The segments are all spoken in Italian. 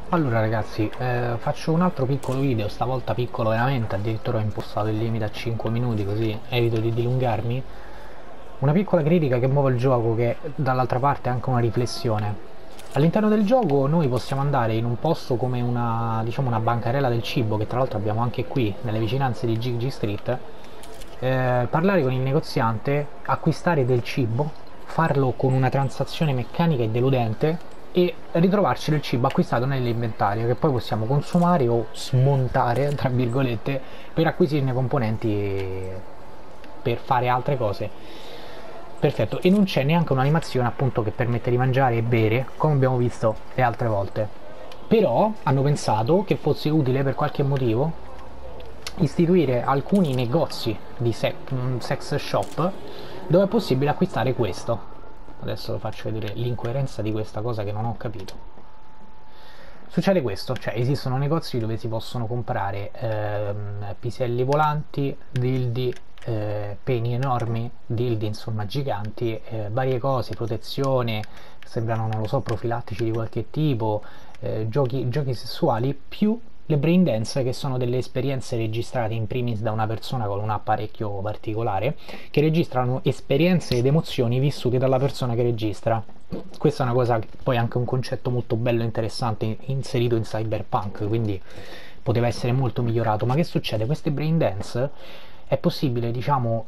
Allora ragazzi, faccio un altro piccolo video, stavolta piccolo veramente, addirittura ho impostato il limite a 5 minuti così evito di dilungarmi. Una piccola critica che muove il gioco, che dall'altra parte è anche una riflessione. All'interno del gioco noi possiamo andare in un posto come una, diciamo, una bancarella del cibo, che tra l'altro abbiamo anche qui nelle vicinanze di Gigi Street, parlare con il negoziante, acquistare del cibo, farlo con una transazione meccanica e deludente e ritrovarci del cibo acquistato nell'inventario che poi possiamo consumare o smontare, tra virgolette, per acquisirne componenti per fare altre cose. Perfetto, e non c'è neanche un'animazione appunto che permette di mangiare e bere come abbiamo visto le altre volte. Però hanno pensato che fosse utile per qualche motivo istituire alcuni negozi di sex shop dove è possibile acquistare questo. Adesso vi faccio vedere l'incoerenza di questa cosa che non ho capito. Succede questo, cioè esistono negozi dove si possono comprare piselli volanti, dildi, peni enormi, dildi insomma giganti, varie cose, protezione, sembrano non lo so profilattici di qualche tipo, giochi sessuali, più le brain dance, che sono delle esperienze registrate in primis da una persona con un apparecchio particolare che registrano esperienze ed emozioni vissute dalla persona che registra. Questa è una cosa, poi anche un concetto molto bello e interessante inserito in Cyberpunk, quindi poteva essere molto migliorato. Ma che succede? Queste brain dance è possibile, diciamo,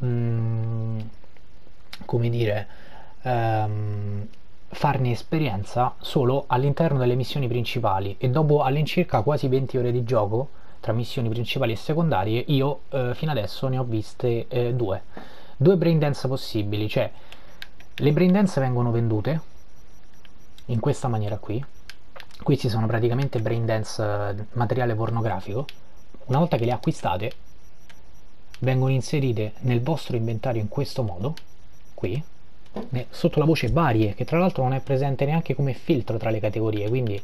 come dire, farne esperienza solo all'interno delle missioni principali, e dopo all'incirca quasi 20 ore di gioco tra missioni principali e secondarie io fino adesso ne ho viste due brain dance possibili. Cioè le brain dance vengono vendute in questa maniera qui. Questi sono praticamente brain dance materiale pornografico. Una volta che le acquistate vengono inserite nel vostro inventario in questo modo qui, sotto la voce varie, che tra l'altro non è presente neanche come filtro tra le categorie, quindi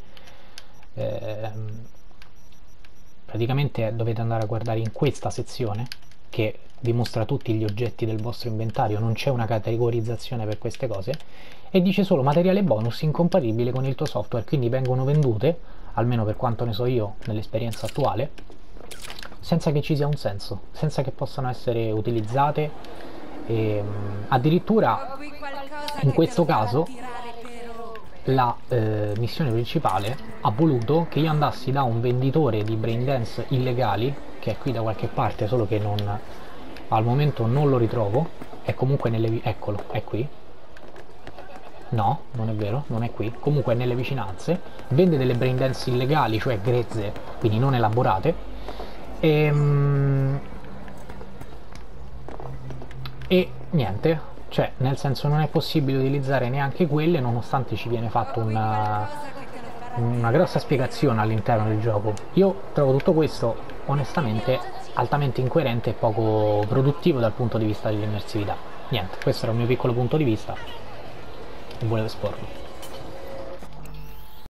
praticamente dovete andare a guardare in questa sezione che vi mostra tutti gli oggetti del vostro inventario, non c'è una categorizzazione per queste cose, e dice solo materiale bonus incompatibile con il tuo software, quindi vengono vendute, almeno per quanto ne so io nell'esperienza attuale, senza che ci sia un senso, senza che possano essere utilizzate, e addirittura in questo caso la missione principale ha voluto che io andassi da un venditore di brain dance illegali che è qui da qualche parte, solo che al momento non lo ritrovo, è comunque eccolo, è qui. No, non è vero, non è qui, comunque è nelle vicinanze, vende delle brain dance illegali, cioè grezze, quindi non elaborate, e niente, cioè nel senso non è possibile utilizzare neanche quelle, nonostante ci viene fatta una grossa spiegazione all'interno del gioco. Io trovo tutto questo onestamente altamente incoerente e poco produttivo dal punto di vista dell'immersività. Niente, questo era il mio piccolo punto di vista e volevo esporlo.